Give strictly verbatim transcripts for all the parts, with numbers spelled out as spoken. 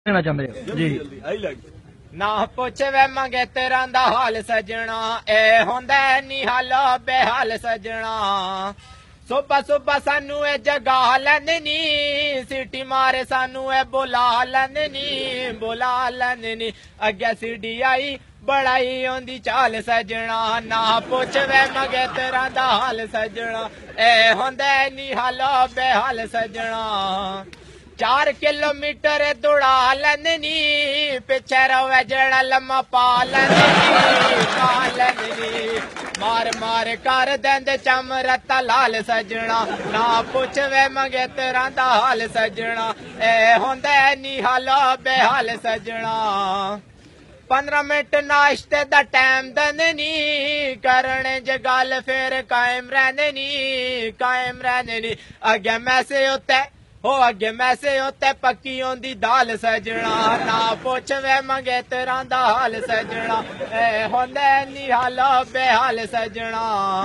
कहना चाहते हो जी? ना पुछ वे मंगे तेरा दा हाल सजना, ए होंदा नी हाल बेहाल सजना। सुबह सुबह सानू ए जगा लैंदे नी, सीटी मारे सानू ए बुला लैंदे नी, बुला लैंदे नी। अग्गे सीडी आई बड़ाई होंदी चाल सजना, ना पुछ वे मंगे तेरा दा हाल सजना, ए होंदा नी हाल बेहाल सजना। चार किलोमीटर दौड़ा लैंदे नी, पिछे रवे जेड़ा लम्मा पा लैंदे नी, पा लैंदे नी। मार मार कर देंदे चम रत्ता लाल सजना, ना पुछ वे मंगे तेरा दा हाल सजना, ए होंदा नी हाल बेहाल सजना। पंद्रह मिनट नाश्ते दा टाइम देंदे नी, करने ज गल फिर कायम रहंदे नी, कायम रहंदे नी। अग्गे मैसे उत्ते हो अगे मैसे उत्ते पक्की होंदी दाल सजना, ना पुछ वे मंगे तेरा दा हाल सजना, ए होंदा नी हाल बेहाल सजना।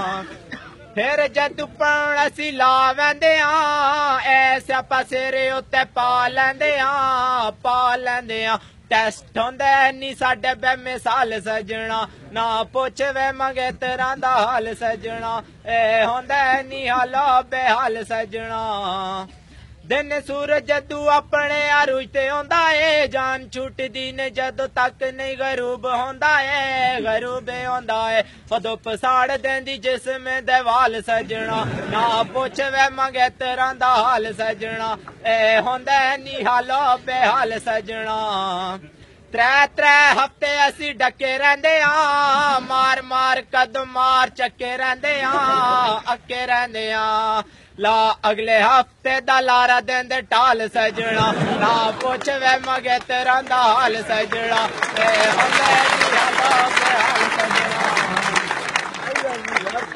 फिर जद पण असी ला वैंदे आ, ऐसा पसेरे उत्ते पा लैंदे आ, पा लैंदे आ। टेस्ट होंदा नी साडे बेमिसाल सजना, ना पुछ वे मंगे तेरा दा हाल सजना, ए होंदा नी हाल बेहाल सजना। दिन सूरज जदू अपने अरुज ते होंदा है, जान छुटदी ने जदों तक नहीं गरूब होंदा है, गरूब होंदा है। धुप साड़ देंदी जिसम दे वाल सजना, ना पुछ वे मंगे तेरा दा हाल सजना, ए होंदा नी हाल बेहाल सजना। त्रै त्रै हफ्ते असी डके रहंदे आ, मार मार कदम मार चक्के रहंदे आ, अक्के रहंदे आ। ला अगले हफ्ते दा लारा देंदे टाल सजना, ना पुछ वे मंगे तेरा दा हाल सजना, ए होंदा